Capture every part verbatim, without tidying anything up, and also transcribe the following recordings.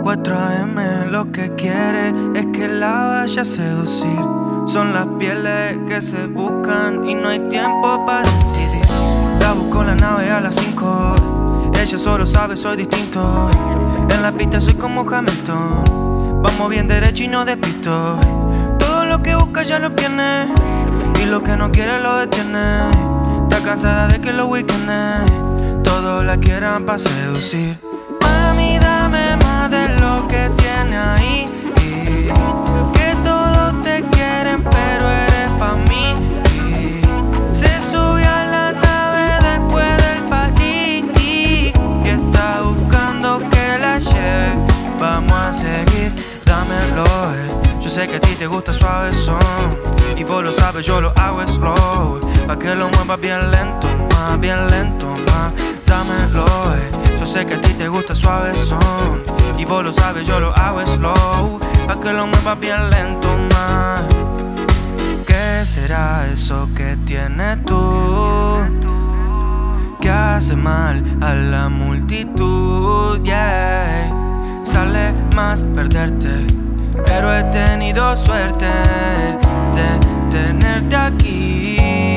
cuatro a eme lo que quiere es que la vaya a seducir. Son las pieles que se buscan y no hay tiempo para decidir. La busco en la nave a las cinco. Ella solo sabe, soy distinto. En la pista soy como Hamilton. Vamos bien derecho y no despisto. Todo lo que busca ya lo tiene y lo que no quiere lo detiene. Está cansada de que los weekends todos la quieran pa' seducir. Mami, dame más de lo que tiene ahí. Que todos te quieren pero eres pa' mí. Se subió a la nave después del party y está buscando que la lleve. Vamos a seguir, dámelo, eh. Yo sé que a ti te gusta suavezón y vos lo sabes, yo lo hago slow. Pa' que lo muevas bien lento, más bien lento, más. Dámelo, eh. Yo sé que a ti te gusta suavezón y vos lo sabes, yo lo hago slow. Pa' que lo muevas bien lento, más. ¿Qué será eso que tienes tú que hace mal a la multitud? Yeah. Sale más perderte, pero he tenido suerte de tenerte aquí.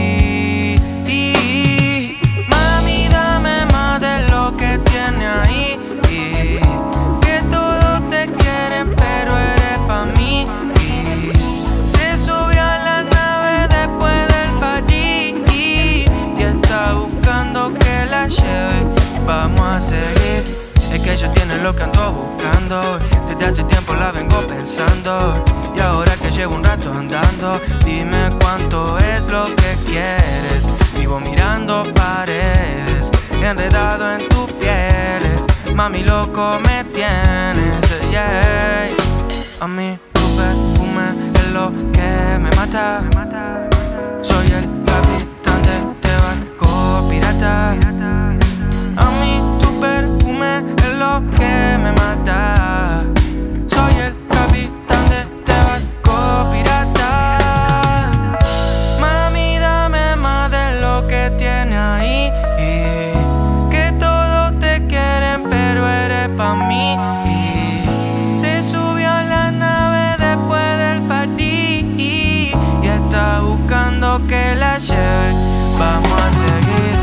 Y, mami, dame más de lo que tiene ahí. Y, que todos te quieren, pero eres pa' mí. Y, se subió a la nave después del party y, y está buscando que la lleve. Vamos a seguir. Es que ella tiene lo que ando buscando. Desde hace tiempo la vengo pensando. Y ahora que llevo un rato andando, dime cuánto es lo que quieres. Vivo mirando paredes, enredado en tus pieles. Mami, loco me tienes, yeah. A mí tu perfume es lo que me mata. Soy el capitán de este barco pirata. A mí tu perfume es lo que me mata. Soy el capitán de este barco pirata. Mami, dame más de lo que tiene ahí. Que todos te quieren, pero eres pa' mí. Se subió a la nave después del party y está buscando que la lleve. Vamos a seguir.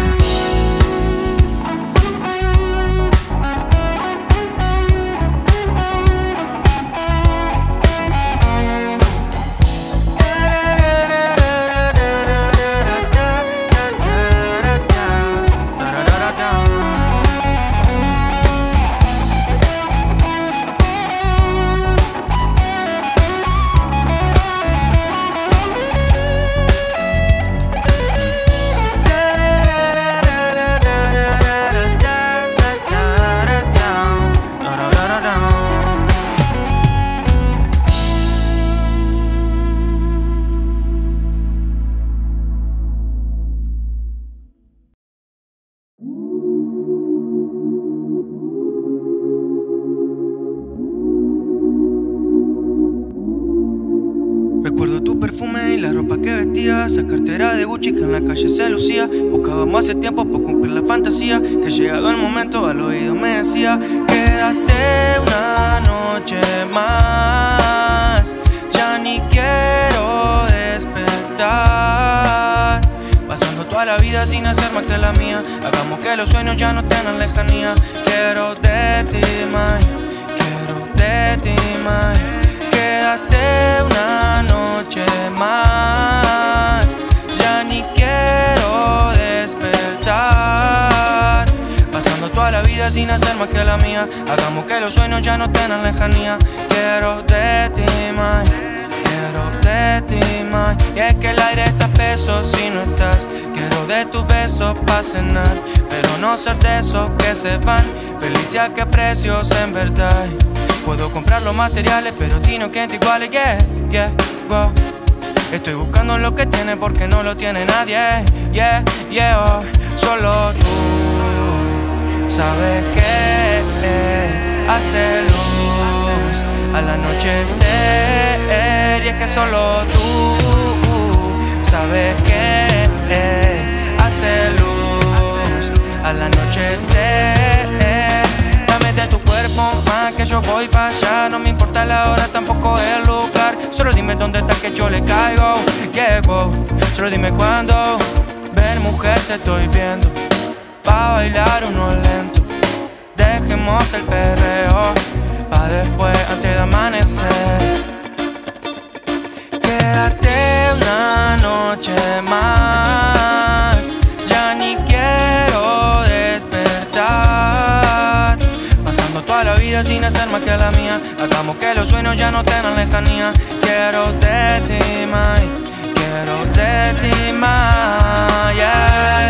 Recuerdo tu perfume y la ropa que vestías, esa cartera de Gucci que en la calle se lucía. Buscábamos hace tiempo por cumplir la fantasía, que llegado el momento al oído me decía: quédate una noche más, ya ni quiero despertar. Pasando toda la vida sin hacer más que la mía, hagamos que los sueños ya no tengan lejanía. Quiero de ti, my, quiero de ti, my. Quédate una noche más, ya ni quiero despertar. Pasando toda la vida sin hacer más que la mía, hagamos que los sueños ya no tengan lejanía. Quiero de ti, my, quiero de ti, my. Y es que el aire está espeso si no estás. Quiero de tus besos pa' cenar, pero no ser de esos que se van. Feliz a qué precios en verdad. Puedo comprar los materiales, pero ti no que te iguales, yeah, yeah, wow. Estoy buscando lo que tiene porque no lo tiene nadie, yeah, yeah, oh. Solo tú sabes que hace luz al anochecer. Y es que solo tú sabes que hace luz al anochecer. Dame de tu cuerpo más que yo yo voy para allá. No me importa la hora, tampoco el lugar. Solo dime dónde estás que yo le caigo. Llego, solo dime cuándo. Ven mujer, te estoy viendo. Pa' bailar uno lento. Dejemos el perreo pa' después, antes de amanecer. Quédate una noche más. Ya ni quiero despertar. Pasando toda la vida sin hacer más que la mía. Hagamos que los sueños ya no tengan lejanía. Quiero de ti, mai. Quiero de ti, mai, yeah.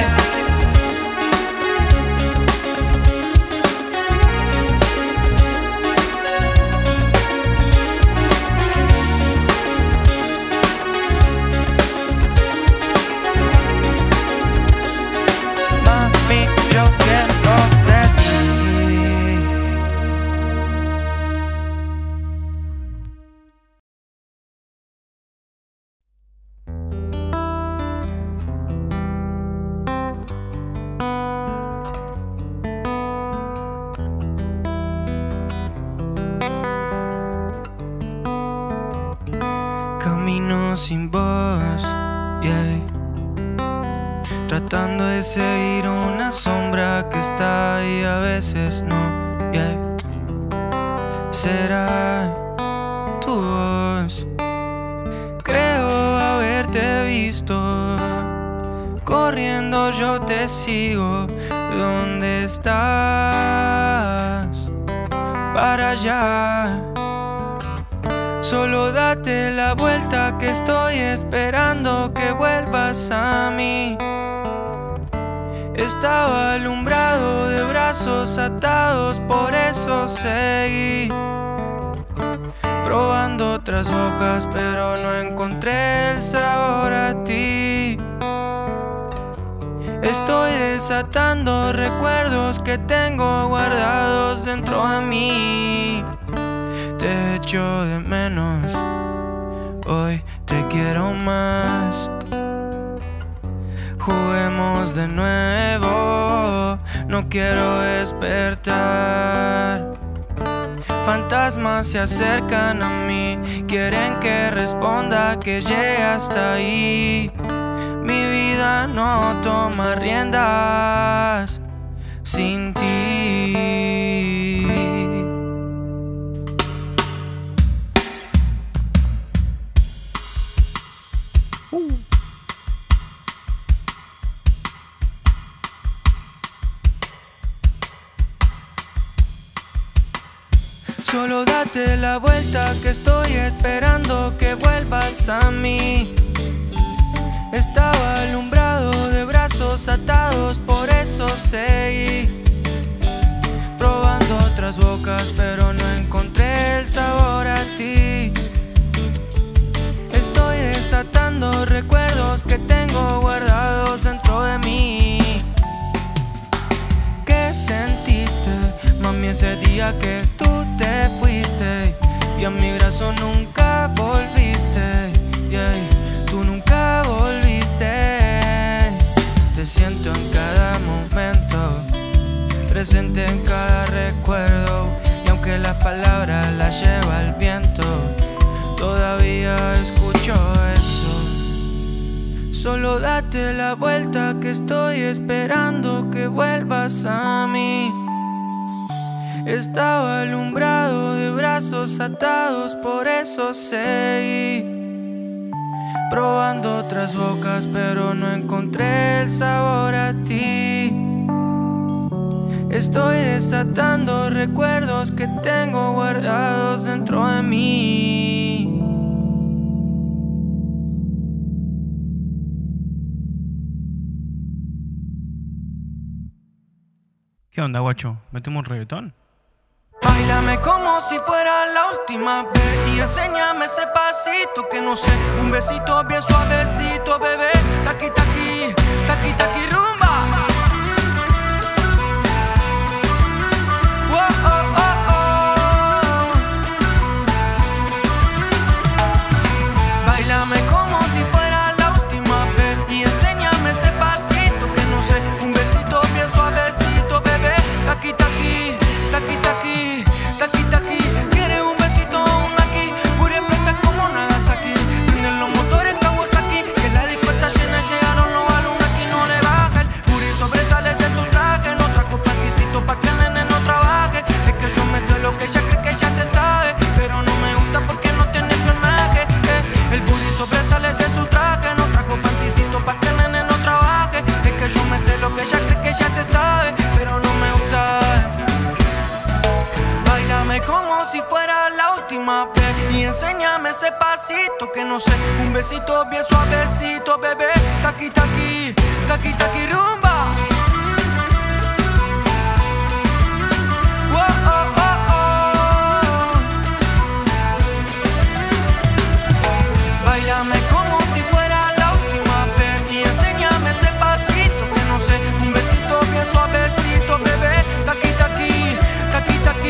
Camino sin voz, yeah. Tratando de seguir una sombra que está ahí, a veces no, yeah. Será tu voz. Creo haberte visto. Corriendo yo te sigo. ¿Dónde estás? Para allá. Solo date la vuelta que estoy esperando que vuelvas a mí. Estaba alumbrado de brazos atados, por eso seguí. Probando otras bocas, pero no encontré el sabor a ti. Estoy desatando recuerdos que tengo guardados dentro de mí. Te echo de menos, hoy te quiero más. Juguemos de nuevo, no quiero despertar. Fantasmas se acercan a mí, quieren que responda, que llegue hasta ahí. Mi vida no toma riendas sin ti. Uh. Solo date la vuelta que estoy esperando que vuelvas a mí. Estaba alumbrado de brazos atados, por eso seguí. Probando otras bocas, pero no encontré el sabor a ti. Estoy desatando recuerdos que tengo guardados dentro de mí. ¿Qué sentiste, mami, ese día que tú te fuiste? Y a mi brazo nunca volviste, yeah. Tú nunca volviste. Te siento en cada momento, presente en cada recuerdo. Y aunque las palabras las lleva el viento, todavía escucho eso. Solo date la vuelta que estoy esperando que vuelvas a mí. Estaba alumbrado de brazos atados, por eso seguí. Probando otras bocas, pero no encontré el sabor a ti. Estoy desatando recuerdos que tengo guardados dentro de mí. ¿Qué onda, guacho? ¿Metemos un reggaetón? Báilame como si fuera la última vez y enséñame ese pasito que no sé. Un besito bien suavecito, bebé. Taqui, taqui, taqui, taqui, rumba. Oh, oh, oh, oh. Báilame como si fuera la última vez y enséñame ese pasito que no sé. Un besito bien suavecito, bebé. Taqui, taqui, taqui, taqui, taqui, taqui. lo que ella cree que ya se sabe, pero no me gusta porque no tiene espionaje. eh. El booty sobresale de su traje, no trajo panticito pa' que el nene no trabaje. Es que yo me sé lo que ella cree que ya se sabe, pero no me gusta. Báilame como si fuera la última vez y enséñame ese pasito que no sé, un besito bien suavecito, bebé. Taqui taqui, taqui taqui rumba. Oh, oh, oh, oh. Báilame como si fuera la última vez y enséñame ese pasito que no sé, un besito bien suavecito, bebé. Taqui taqui, taqui taqui.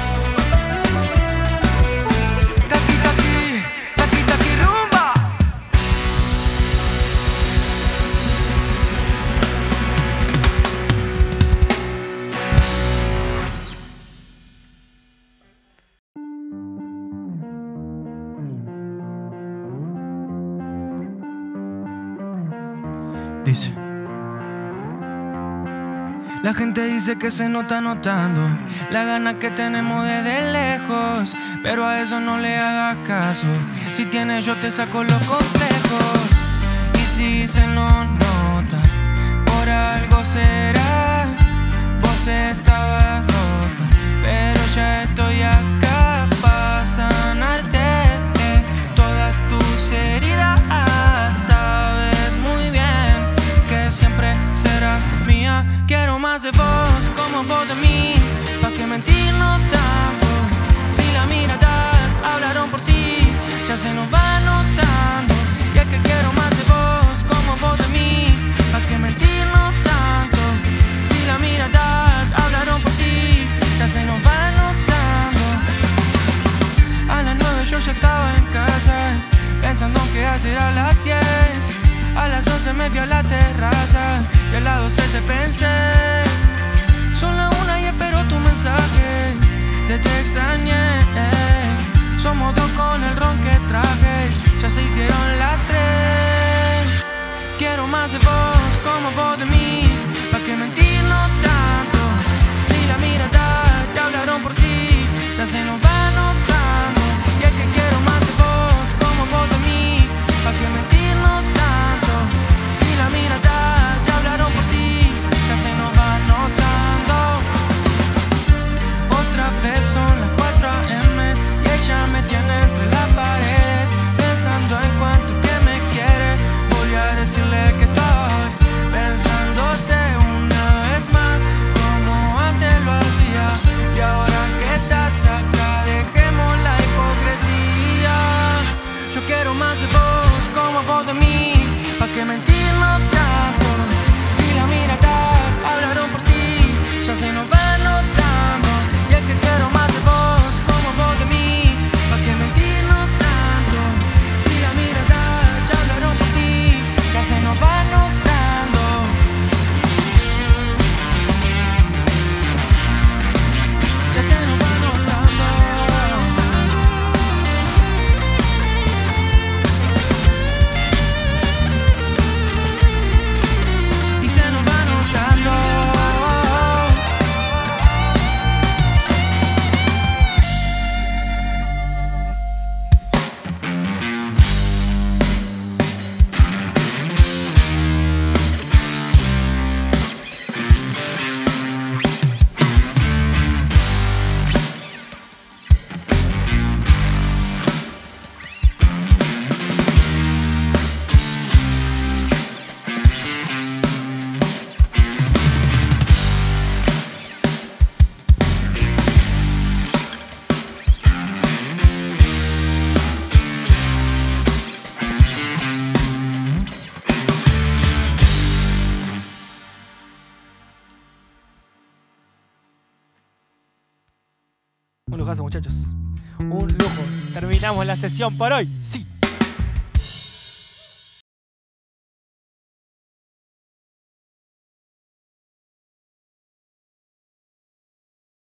Dice: la gente dice que se nota notando la gana que tenemos desde lejos, pero a eso no le hagas caso. Si tienes yo te saco los complejos. Y si se no nota, por algo será. Vos estabas rota, pero ya estoy acá para sanarte eh, todas tus heridas. Sabes muy bien que siempre serás mía. Quiero más de vos como vos de mí. ¿Pa' qué mentirnos tanto? Si las miradas hablaron por sí, ya se nos va notando. Y es que quiero más de vos como vos de mí. ¿Pa' qué mentirnos tanto? Si las miradas hablaron por sí, ya se nos va notando. A las nueve yo ya estaba en casa, pensando que hacer a las diez. A las once me vio a la terraza y a las doce te pensé. Son las una y espero tu mensaje de te extrañé. Somos dos con el ron que traje, ya se hicieron las tres. Quiero más de vos como vos de mí. ¿Pa' qué mentirnos tanto? Si la mirada ya hablaron por sí, ya se nos va notando. Y es que quiero más de vos como vos de mí. ¿Pa' qué mentirnos tanto? Si la mirada ya hablaron por sí, ya se nos va notando. Otra vez son las cuatro a eme y ella me tiene entre las paredes, pensando en cuánto que me quiere. Voy a decirle que estoy pensándote una vez más, como antes lo hacía. Y ahora que estás acá, dejemos la hipocresía. Yo quiero más de vos como vos de mí. ¿Pa' qué mentirnos tanto? Si las miradas hablaron por sí, ya se nos va notando. Y es que quiero más de vos como vos de mí. ¿Pa' qué mentirnos tanto? Si las miradas ya hablaron por sí, ya se nos va notando. Ya se nos va notando. Y se nos va notando. Un lujazo, muchachos. Un lujo. Terminamos la sesión por hoy. Sí.